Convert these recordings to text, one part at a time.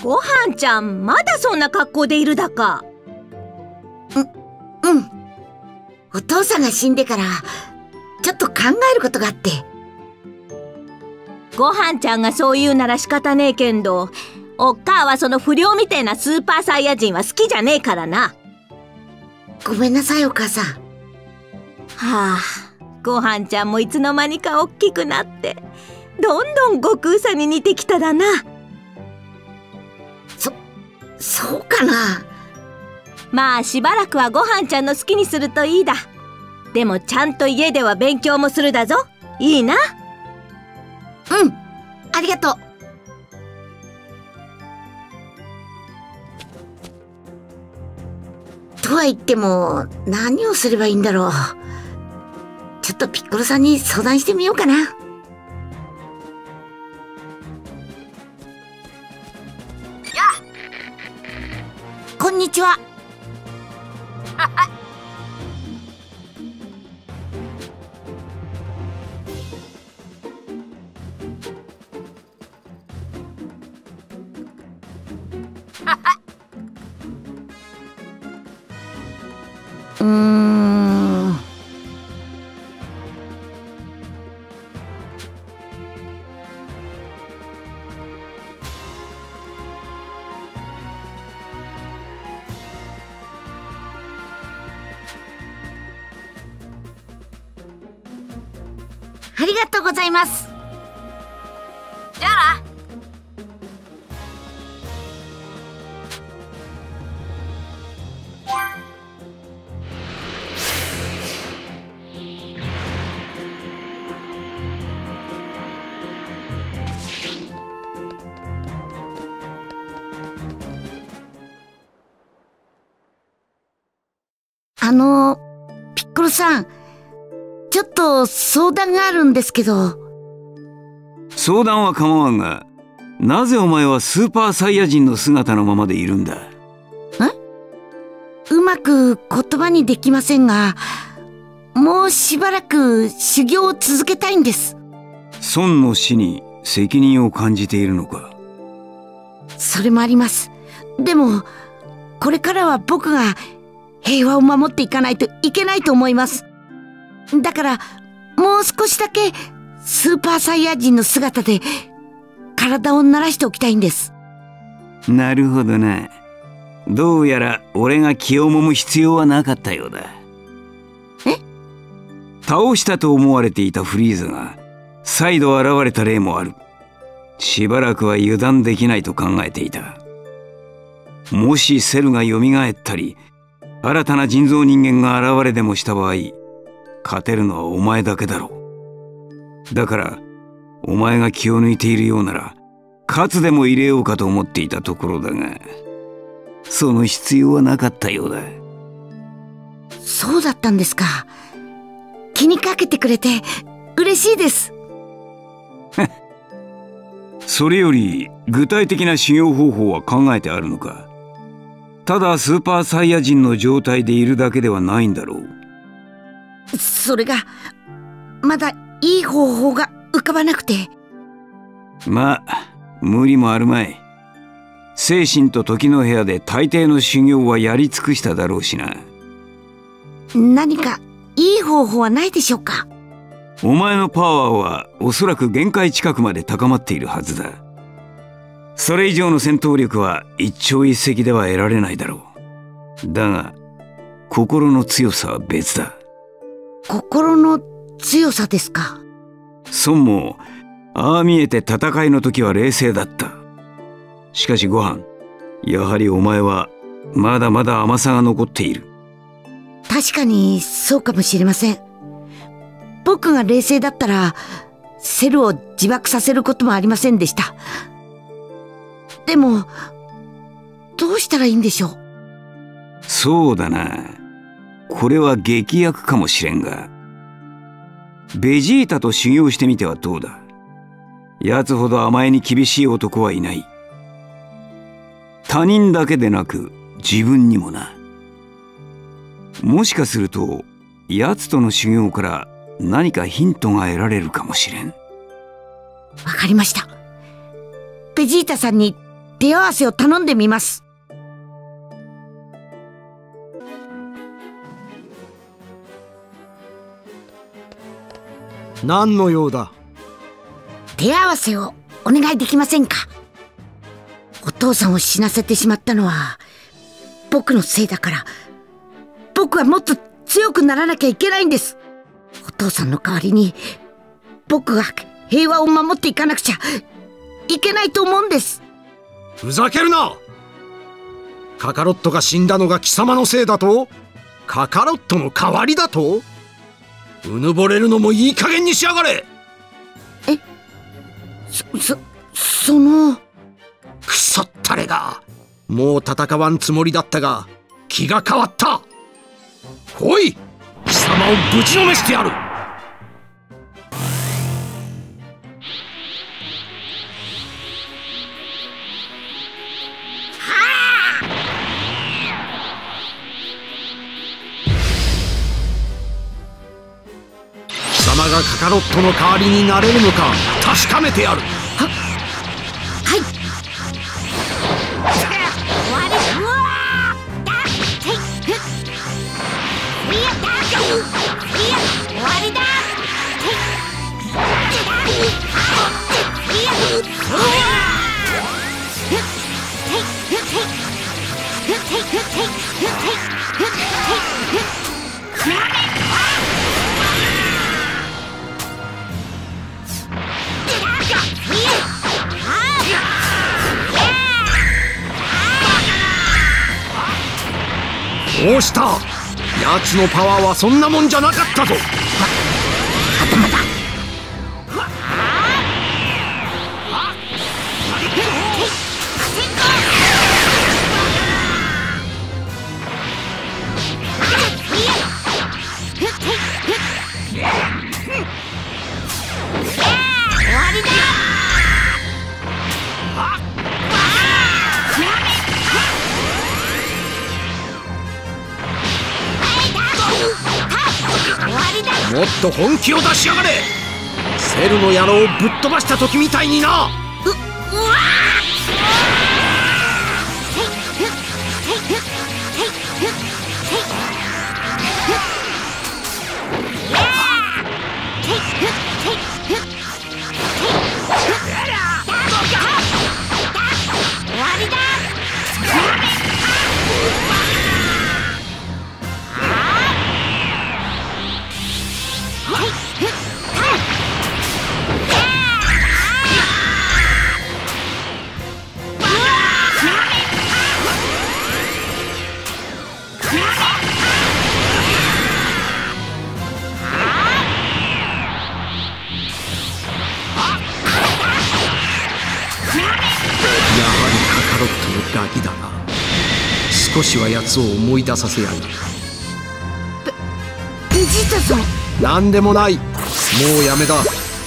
ごはんちゃん、まだそんな格好でいるだか。 うん。お父さんが死んでからちょっと考えることがあって。 ごはんちゃんがそう言うなら仕方ねえけんど、おっかあはその不良みてえなスーパーサイヤ人は好きじゃねえからな。 ごめんなさいお母さん。 はあ、ごはんちゃんもいつの間にか大きくなってどんどん悟空さんに似てきただな。 そうかな。 まあしばらくはごはんちゃんの好きにするといいだ。でもちゃんと家では勉強もするだぞ。いいな。 うん、ありがとう。とは言っても何をすればいいんだろう。ちょっとピッコロさんに相談してみようかな。こんにちは。ありがとうございます。じゃあな。ピッコロさん、ちょっと相談があるんですけど。 相談は構わんが、なぜお前はスーパーサイヤ人の姿のままでいるんだ？ うまく言葉にできませんが、もうしばらく修行を続けたいんです。 孫の死に責任を感じているのか？ それもあります。でもこれからは僕が平和を守っていかないといけないと思います。だからもう少しだけスーパーサイヤ人の姿で体を慣らしておきたいんです。 なるほどな。どうやら俺が気をもむ必要はなかったようだ。倒したと思われていたフリーザが再度現れた例もある。しばらくは油断できないと考えていた。もしセルが蘇ったり新たな人造人間が現れでもした場合、勝てるのはお前だけだろう。だからお前が気を抜いているようなら勝つでも入れようかと思っていたところだが、その必要はなかったようだ。 そうだったんですか。気にかけてくれて嬉しいです。 それより具体的な修行方法は考えてあるのか？ただスーパーサイヤ人の状態でいるだけではないんだろう。 それがまだいい方法が浮かばなくて。 まあ無理もあるまい。精神と時の部屋で大抵の修行はやり尽くしただろうしな。 何かいい方法はないでしょうか？ お前のパワーはおそらく限界近くまで高まっているはずだ。それ以上の戦闘力は一朝一夕では得られないだろう。だが心の強さは別だ。 心の強さですか？ 孫もああ見えて戦いの時は冷静だった。しかしご飯、やはりお前はまだまだ甘さが残っている。 確かにそうかもしれません。僕が冷静だったらセルを自爆させることもありませんでした。でもどうしたらいいんでしょう？ そうだな。これは劇薬かもしれんが、ベジータと修行してみてはどうだ？奴ほど甘えに厳しい男はいない。他人だけでなく自分にもな。もしかすると奴との修行から何かヒントが得られるかもしれん。 わかりました。ベジータさんに手合わせを頼んでみます。 何の用だ？ 手合わせをお願いできませんか？お父さんを死なせてしまったのは僕のせいだから、僕はもっと強くならなきゃいけないんです。お父さんの代わりに僕が平和を守っていかなくちゃいけないと思うんです。 ふざけるな！カカロットが死んだのが貴様のせいだと？カカロットの代わりだと？うぬぼれるのもいい加減にしやがれ！ そのくそったれが、もう戦わんつもりだったが気が変わった。来い、貴様をぶちのめしてやる。貴様がカカロットの代わりになれるのか確かめてやる。 はい。 どうした？奴のパワーはそんなもんじゃなかったぞ。 頭だ。 もっと本気を出しやがれ。セルの野郎をぶっ飛ばした時みたいにな。ガキだな。少しは奴を思い出させやがる。 ベジータさん。 何でもない。もうやめだ。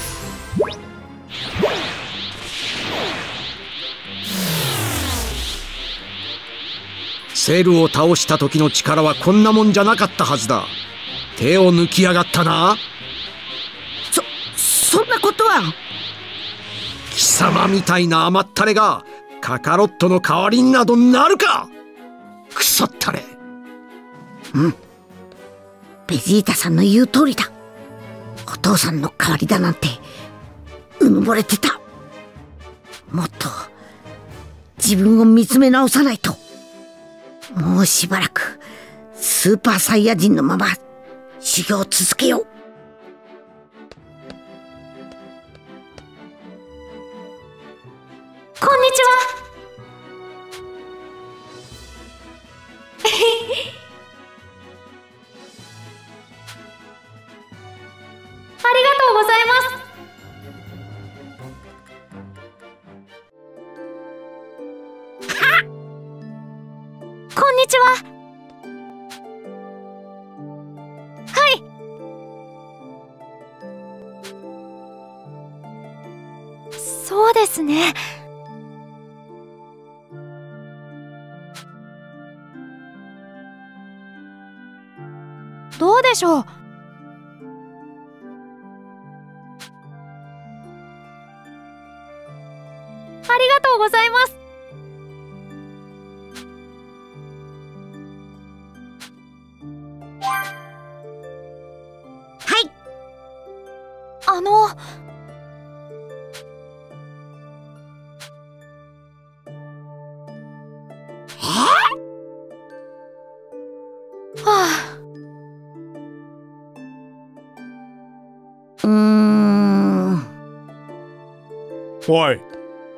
セルを倒した時の力はこんなもんじゃなかったはずだ。手を抜きやがったな。 そんなことは。 貴様みたいな甘ったれがカカロットの代わりになどなるか。くそったれ。 うん、ベジータさんの言う通りだ。お父さんの代わりだなんてうぬぼれてた。もっと自分を見つめ直さないと。もうしばらくスーパーサイヤ人のまま修行を続けよう。 こんにちは。ありがとうございます。こんにちは。はい。そうですね。どうでしょう。ありがとうございます。 おい。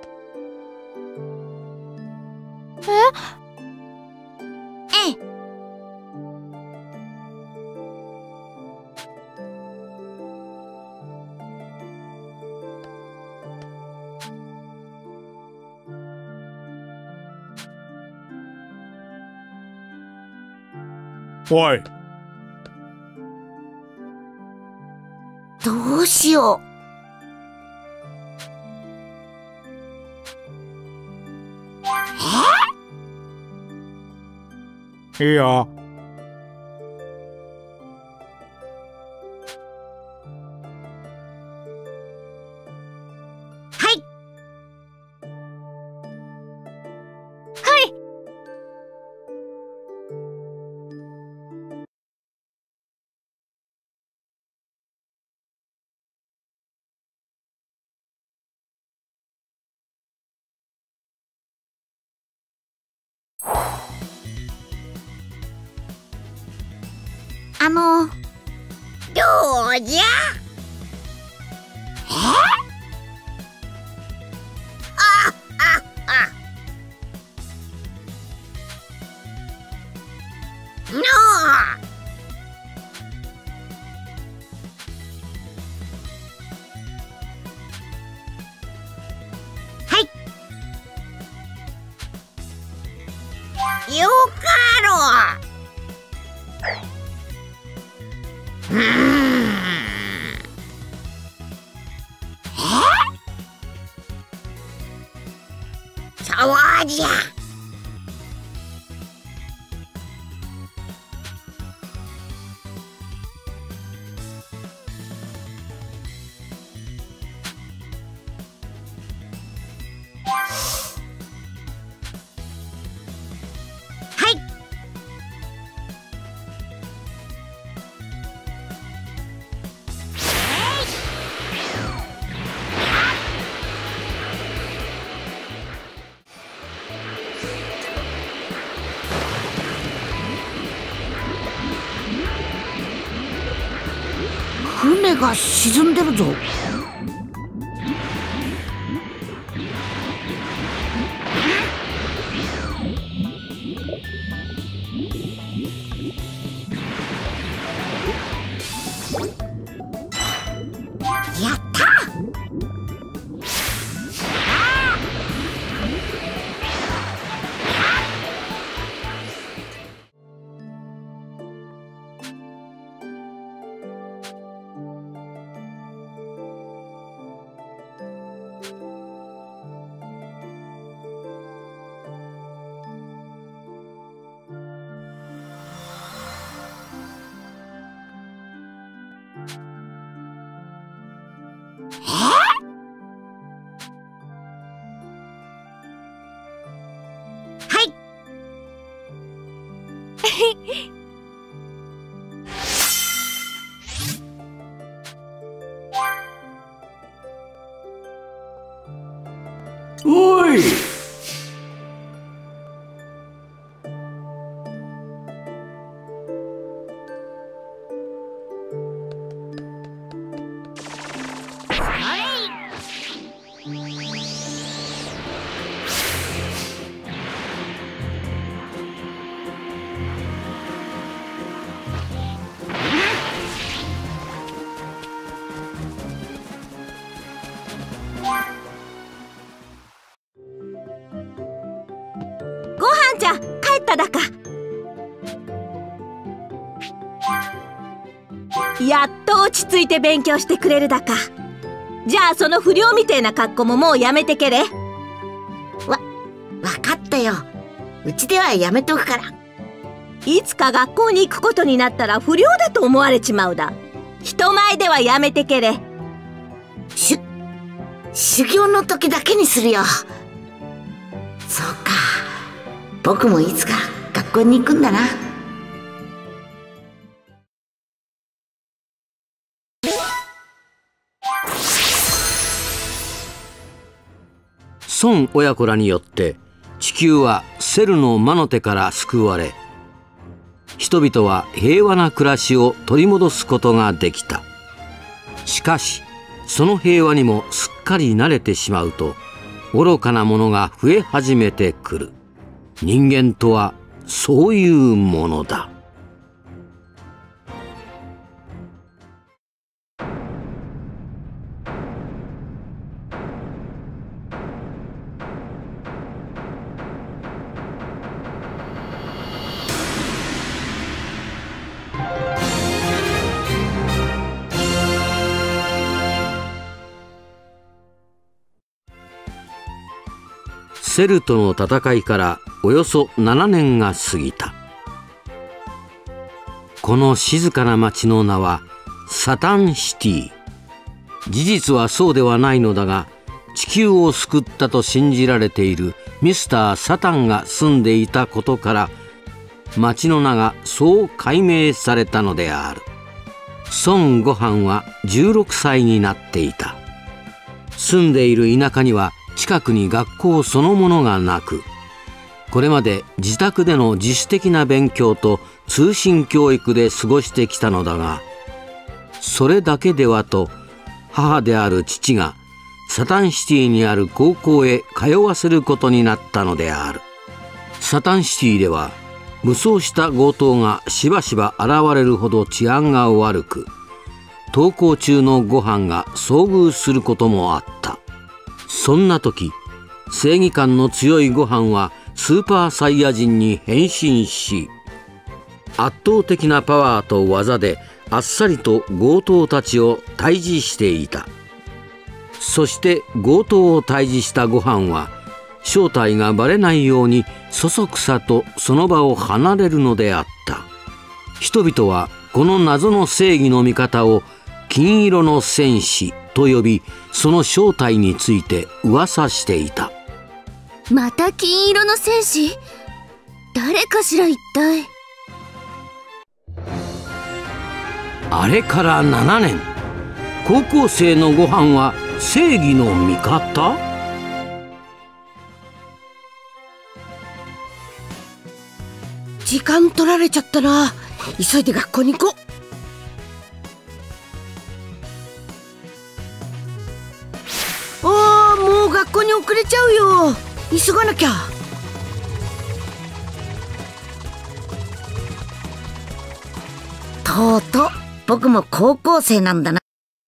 おい。 どうしよう。いいよ。 どうじゃ。よかろう。そうじゃ。船が沈んでるぞ。やった。 おい。 じゃ、帰っただか。やっと落ち着いて勉強してくれるだか。じゃあその不良みてえな格好ももうやめてけれ。 わかったよ。うちではやめとくから。 いつか学校に行くことになったら不良だと思われちまうだ。人前ではやめてけれ。 修行の時だけにするよ。そうか。僕もいつか学校に行くんだな。 孫親子らによって地球はセルの魔の手から救われ、人々は平和な暮らしを取り戻すことができた。しかしその平和にもすっかり慣れてしまうと、愚かなものが増え始めてくる。人間とはそういうものだ。セルとの戦いからおよそ7年が過ぎた。この静かな町の名はサタンシティ。事実はそうではないのだが、地球を救ったと信じられているミスター・サタンが住んでいたことから、町の名がそう改名されたのである。孫悟飯は16歳になっていた。住んでいる田舎には近くに学校そのものがなく、これまで自宅での自主的な勉強と通信教育で過ごしてきたのだが、それだけではと母である父がサタンシティにある高校へ通わせることになったのである。サタンシティでは武装した強盗がしばしば現れるほど治安が悪く、登校中のご飯が遭遇することもあった。そんな時、正義感の強いご飯はスーパーサイヤ人に変身し、圧倒的なパワーと技であっさりと強盗たちを退治していた。そして強盗を退治したご飯は正体がバレないようにそそくさとその場を離れるのであった。人々はこの謎の正義の味方を金色の戦士と呼び、その正体について噂していた。 また金色の戦士？誰かしら一体。 あれから7年、高校生のご飯は正義の味方？ 時間取られちゃったな。急いで学校に行こう。もう学校に遅れちゃうよ。急がなきゃ。とうとう僕も高校生なんだな。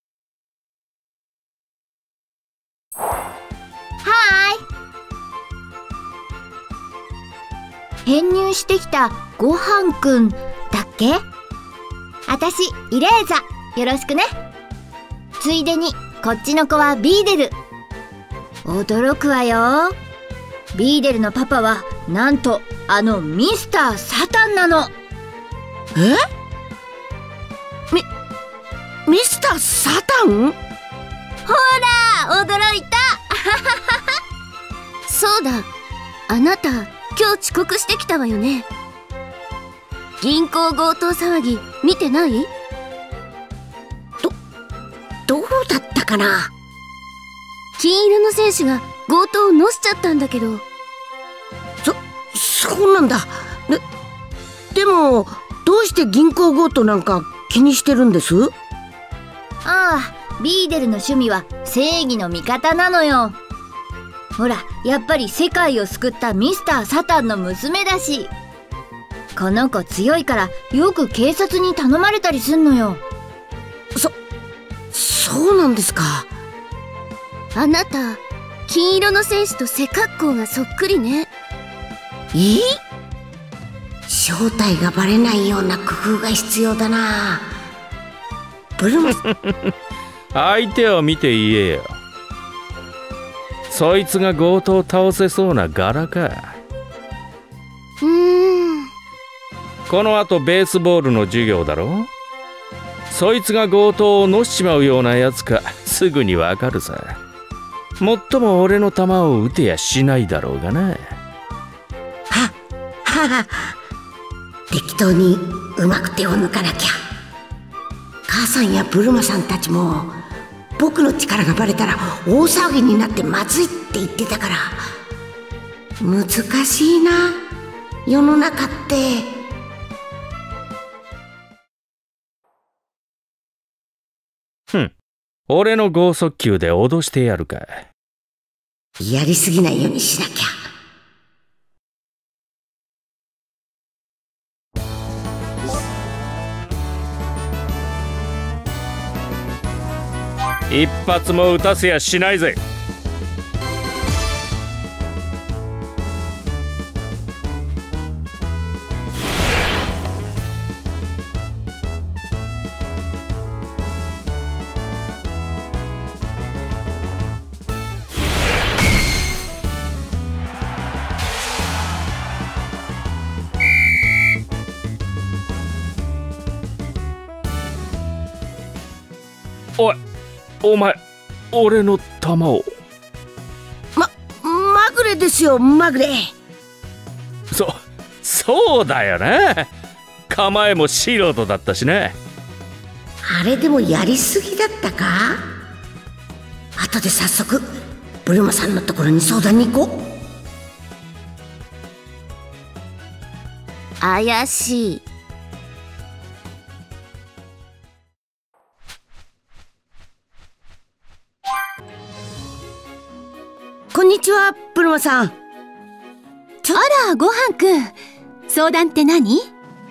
編入してきたごはんくんだっけ？あたしイレーザ、よろしくね。ついでにこっちの子はビーデル。驚くわよ。ビーデルのパパはなんとあのミスター・サタンなの。 ミスター・サタン？ ほら驚いたそうだ、あなた今日遅刻してきたわよね。銀行強盗騒ぎ見てない？ どうだったかな。 金色の戦士が強盗をのしちゃったんだけど。 そうなんだ。でもどうして銀行強盗なんか気にしてるんです？ ああ、ビーデルの趣味は正義の味方なのよ。ほら、やっぱり世界を救ったミスター・サタンの娘だし。この子強いからよく警察に頼まれたりすんのよ。 そうなんですか。 あなた金色の戦士と背格好がそっくりね。 正体がバレないような工夫が必要だな。ブルマ相手を見て言えよ。そいつが強盗を倒せそうな柄か。このあとベースボールの授業だろ。そいつが強盗をのしちまうようなやつかすぐにわかるさ。もっとも俺の球を打てやしないだろうがな。 適当にうまく手を抜かなきゃ。母さんやブルマさんたちも僕の力がバレたら大騒ぎになってまずいって言ってたから。難しいな、世の中って。 俺の剛速球で脅してやるか。 やりすぎないようにしなきゃ。 一発も打たせやしないぜ。おい、お前、俺の球を。 まぐれですよ、まぐれ。 そうだよね。構えも素人だったしね。 あれでもやりすぎだったか。後で早速ブルマさんのところに相談に行こう。 怪しい。 こんにちは、ブルマさん。 あら、ごはんくん。相談って何？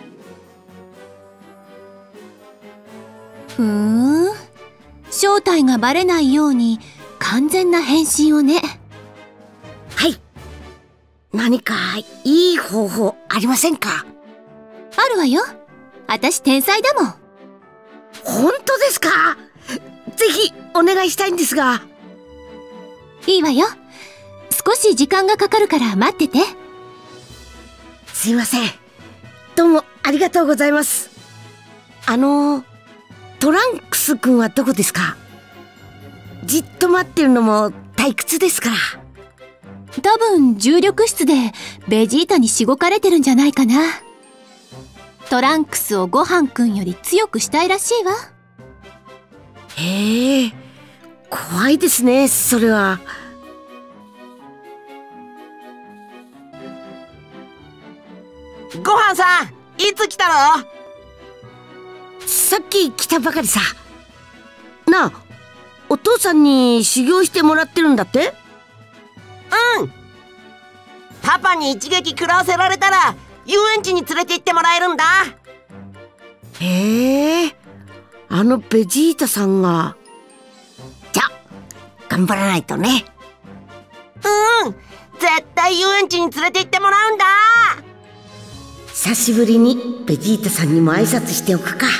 正体がバレないように完全な変身をね。 はい。何かいい方法ありませんか？ あるわよ。私天才だもん。 本当ですか？ぜひお願いしたいんですが。 いいわよ。少し時間がかかるから待ってて。 すいません。どうもありがとうございます。トランクス君はどこですか？じっと待ってるのも退屈ですから。 多分重力室でベジータにしごかれてるんじゃないかな。トランクスをごはんくんより強くしたいらしいわ。 へえ、怖いですね、それは。 ごはんさん、いつ来たの？ さっき来たばかりさ。なあ、お父さんに修行してもらってるんだって？ うん。パパに一撃食らわせられたら遊園地に連れて行ってもらえるんだ。 へえ、ベジータさんが。じゃあ頑張らないとね。 うん、絶対遊園地に連れて行ってもらうんだ。 久しぶりにベジータさんにも挨拶しておくか。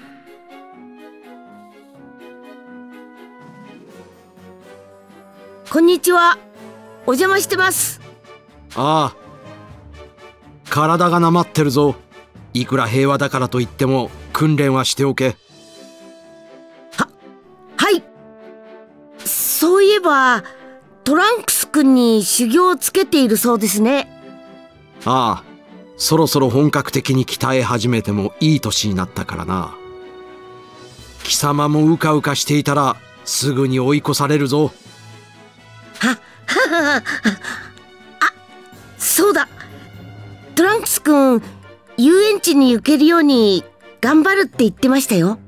こんにちは、お邪魔してます。 ああ、体がなまってるぞ。いくら平和だからといっても訓練はしておけ。 はい。そういえばトランクス君に修行をつけているそうですね。 ああ、そろそろ本格的に鍛え始めてもいい年になったからな。貴様もうかうかしていたらすぐに追い越されるぞ。 そうだ。トランクス君、遊園地に行けるように頑張るって言ってましたよ。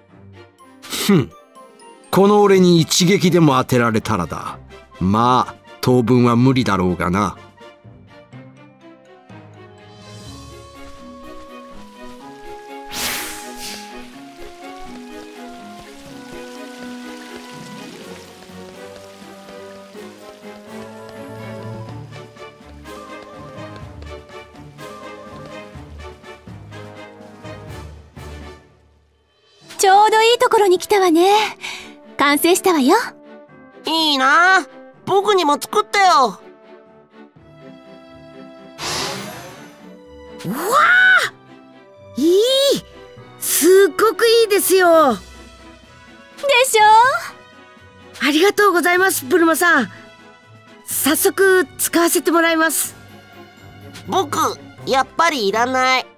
この俺に一撃でも当てられたらだ。まあ当分は無理だろうがな。 ちょうどいいところに来たわね。完成したわよ。 いいな、僕にも作ってよ。 わあ、いい、すっごくいいですよ。でしょ？ ありがとうございます、ブルマさん。早速使わせてもらいます。 僕やっぱりいらない。